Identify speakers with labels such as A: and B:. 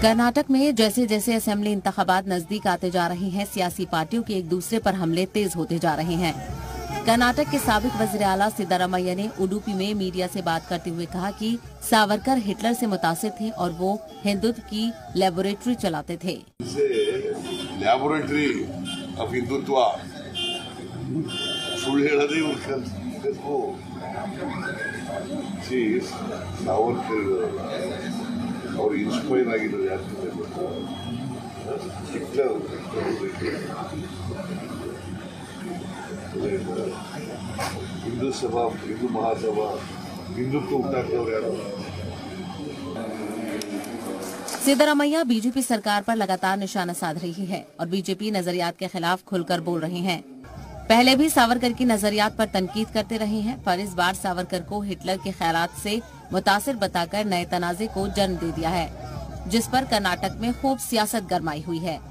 A: कर्नाटक में जैसे जैसे असेंबली इंतखाबात नजदीक आते जा रहे हैं, सियासी पार्टियों के एक दूसरे पर हमले तेज होते जा रहे हैं। कर्नाटक के साबिक वज़ीर आला सिद्धारमैया ने उडुपी में मीडिया से बात करते हुए कहा कि सावरकर हिटलर से मुतासिर थे और वो हिंदुत्व की लैबोरेटरी चलाते थे।
B: लैबोरेटरी ऑफ हिंदुत्व सुಳ್ಳು ಹೇಳೋದೇ सावरकर और इंस्पायर ಆಗಿರೋದು ಯಾಕೆ ಗೊತ್ತಾ? ಹಿಟ್ಲರ್ हिंदू सभा, हिंदू महासभा, हिंदुत्व उठाकर यार।
A: सिद्धारमैया बीजेपी सरकार पर लगातार निशाना साध रही है और बीजेपी नजरियात के खिलाफ खुलकर बोल रहे हैं। पहले भी सावरकर की नजरियात पर तनकीद करते रहे हैं, पर इस बार सावरकर को हिटलर के ख्यालात से मुतासिर बताकर नए तनाज़े को जन्म दे दिया है, जिस पर कर्नाटक में खूब सियासत गरमाई हुई है।